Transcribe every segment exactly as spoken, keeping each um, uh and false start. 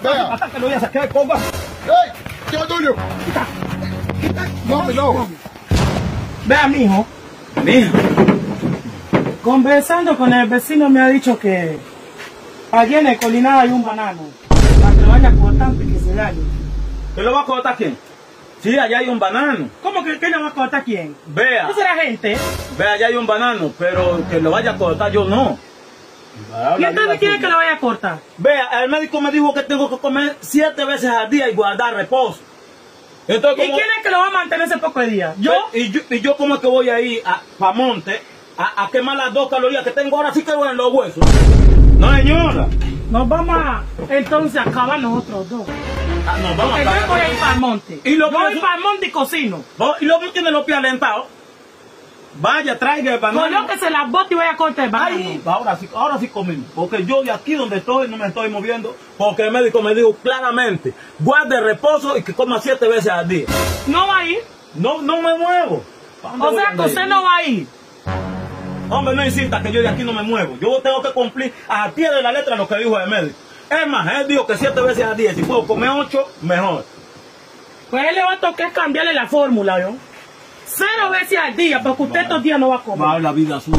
Vea. Hasta que lo voy a sacar, compa. ¡Ey! ¡Tío Tulio! No, no. Vea, mijo. Mijo. Conversando con el vecino me ha dicho que allí en el colinado hay un banano. Para que vaya cortando y que se dañe. ¿Qué lo va a cortar quién? Sí, allá hay un banano. ¿Cómo que, que le va a cortar quién? Vea. ¿Esa es la gente? Vea, allá hay un banano, pero que lo vaya a cortar yo no. ¿Y entonces quién es que lo vaya a cortar? Vea, el médico me dijo que tengo que comer siete veces al día y guardar reposo. Entonces, ¿Y ¿cómo? quién es que lo va a mantener ese poco de día? ¿Yo? ¿Y yo, y yo cómo es que voy a ir a Pamonte a, a quemar las dos calorías que tengo ahora sí que voy en los huesos? No, señora. Nos vamos a entonces a acabar nosotros dos. Ah, nos vamos Porque a yo voy a ir para el monte. ¿Y lo yo que voy eso- para el monte y cocino. ¿Y lo que tiene los pies alentados? Vaya, traiga el banano. Colóquese las botas y voy a cortar el banano. Ay, ahora sí, ahora sí comimos. Porque yo de aquí donde estoy no me estoy moviendo. Porque el médico me dijo claramente, guarde reposo y que coma siete veces al día. ¿No va a ir? No, no me muevo. ¿Pa' dónde O voy a sea que andar usted yo? no va a ir. Hombre, no insista que yo de aquí no me muevo. Yo tengo que cumplir a pie de la letra lo que dijo el médico. Es más, él dijo que siete veces al día. Si puedo comer ocho, mejor. Pues él le va a tocar cambiarle la fórmula, ¿no? Cero veces al día, porque usted estos días no va a comer. Va la vida suya.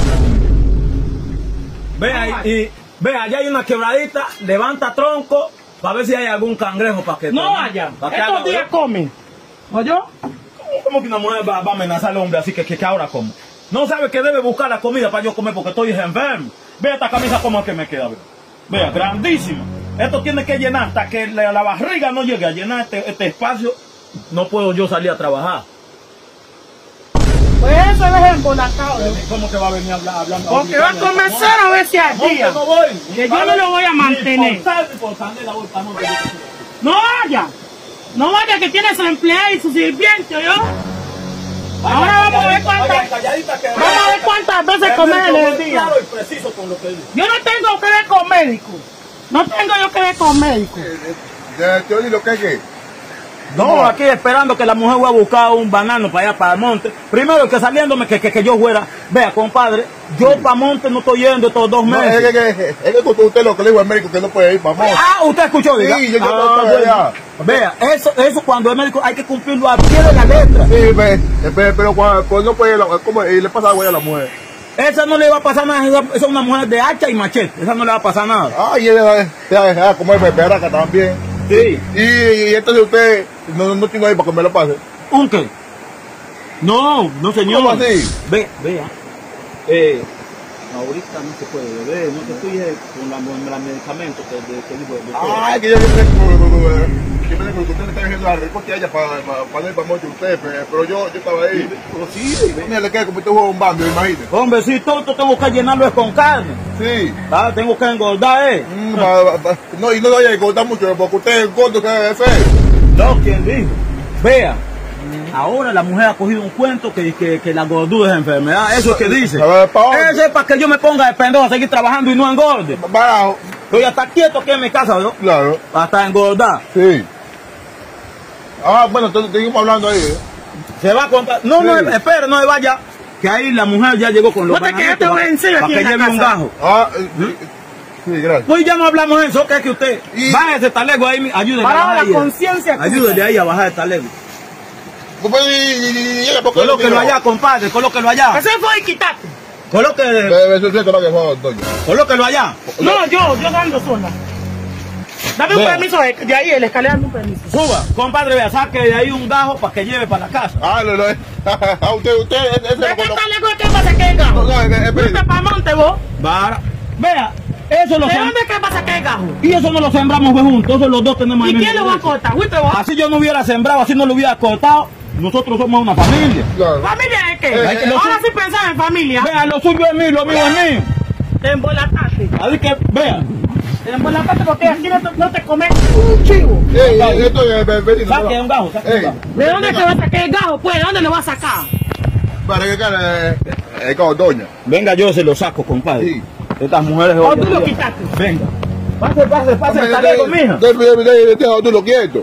Vea, y, y vea, allá hay una quebradita, levanta tronco para ver si hay algún cangrejo para que No tome, vaya. para que Estos haga- días comen. ¿Oyó? ¿Cómo, cómo que una mujer va, va a amenazar al hombre así que, que, que ahora como? No sabe que debe buscar la comida para yo comer porque estoy enfermo. Vea esta camisa como es que me queda, vea. Vea, grandísima. Esto tiene que llenar hasta que la, la barriga no llegue a llenar este, este espacio. No puedo yo salir a trabajar. Pues eso es embolatado. ¿Cómo que va a venir a hablar hablando? Porque va a comer cero veces al No, día. que no voy. Que yo no lo voy a mantener. Ni por sal, ni por candela voy para monte. No vaya. No vaya que tiene su empleada y su sirviente, ¿yo? Ahora vamos a ver cuántas. Vamos a ver cuántas veces comer en el día. Claro y preciso con lo que dice. Yo no tengo que ver con médico. No tengo yo que ver con médico. Ya, tío, ¿y lo que es que? No, aquí esperando que la mujer vaya a buscar un banano para allá para el monte. Primero que saliéndome que, que, que yo fuera. Vea, compadre, yo para monte no estoy yendo estos dos No, meses. es que, es que, es que usted lo que le dijo al médico que no puede ir para Monte. Ah, usted escuchó, diga. Sí, yo- yo Ah, no estoy bueno. allá. Vea, eso, eso cuando el médico hay que cumplirlo a pie de la letra. Sí, ve, pero, pero cuando, cuando no puede ir, ¿cómo? Y le pasa algo a la mujer. Esa no le va a pasar nada, esa esa es una mujer de hacha y machete, esa no le va a pasar nada. Ah, y ella se va a dejar comer beberaca también. Sí. Y, y entonces usted no, no tiene ahí para que me lo pase. ¿Un qué? No, no señor. ¿Cómo así? Ve, vea. Eh, ahorita no se puede beber, no te estoy eh, con la, con la medicamento que, de, que dijo el doctor. Ay, que yo pensé que yo pensé que usted le estaba diciendo la respuesta a ella para, para, para ir para Monte usted, pero pero yo, yo estaba ahí. Pero sí, ve. Mira, le queda como usted juega un bando, imagínese. Hombre, sí, todo esto tengo que llenarlo es con carne. Sí. Ah, tengo que engordar, eh. Mm, va- va- va- no, y no lo vaya a engordar mucho, porque usted es gordo que es feo. No, ¿quién dijo? Vea, ahora la mujer ha cogido un cuento que, que, que la gordura es enfermedad. Eso es que dice. A ver, ¿pa' dónde? Ese es para que yo me ponga de pendejo a seguir trabajando y no engorde. Barajo. Estoy hasta quieto aquí en mi casa, ¿no? Claro. Hasta engordar. Sí. Ah, bueno, entonces seguimos hablando ahí, ¿eh? Se va a comprar. No, no, Sí. espere, no se vaya. Que ahí la mujer ya llegó con los No te bananitos quedaste para- vencido para aquí que en la lleve un casa. gajo. Ah, eh, sí, gracias. Pues ya no hablamos de eso, que es que usted Y- baje ese talego ahí, ayúdele a Para bajar la ahí. conciencia. Ayúdele ahí a bajar el talego. Pues, y- y- y- y ella, ¿por qué no Colóquelo tiró? allá, compadre, colóquelo allá. Ese fue y quitaste. Coloque, Eh, Eso es cierto lo que fue, doña. colóquelo allá. No, yo, yo ando sola. Dame un Vea. permiso de, de ahí, el escalera, dame un permiso. Suba, compadre, vea, saque de ahí un gajo para que lleve para la casa. Ah, lo, lo, ah, usted, usted, ese ¿De lo qué colo- tal lejos que pasa que el gajo? No, no, es- es- Fuiste para monte vos. Para. Vea, eso lo ¿De sem- dónde que pasa que el gajo? y eso no lo sembramos pues, juntos, eso los dos tenemos ¿Y el quién mismo lo va a derecho. cortar? ¿Fuiste vos? Así yo no hubiera sembrado, así no lo hubiera cortado. Nosotros somos una familia. Claro. ¿Familia de qué? Eh, eh, Ahora sí pensaba en familia. Vea, lo suyo es mío, lo mío es mío. Te embolataste. Así que, vea, Te embolataste porque aquí no te, no te comes un chivo. Ey, ey, esto es ve- vecino. saque un gajo, saque un Ey, gajo. ¿De dónde te va a sacar el gajo, pues? ¿De dónde lo va a sacar? para que cara, eh, eh, como doña. Venga, yo se lo saco, compadre. Sí. Estas mujeres. ¿O hoy tú en lo día- quitaste? Venga. Pase, pase, pase el Hombre, talego, de- mija. de- de- de- de- de- tú lo quieto.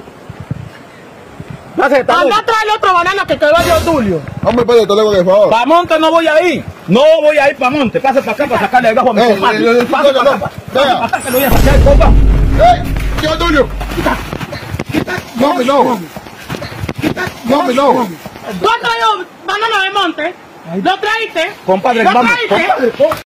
Pase el talego. Anda a traer el otro banano que quedó de Tulio. Hombre, pase el talego, por favor. Pa' monte no voy a ir. No voy a ir pa' monte. Pase para acá para sacarle el gajo a mi Eh, compadre. eh, eh, Pase no, para no, acá. vea. Pase para acá que lo voy a sacar, compa. ¡Ey! aquí va tuyo. No, me no. No, me no. ¿Tú has traído banana de monte? ¿Lo traíste? Compadre, ¿Lo vamos. traíste? Compadre,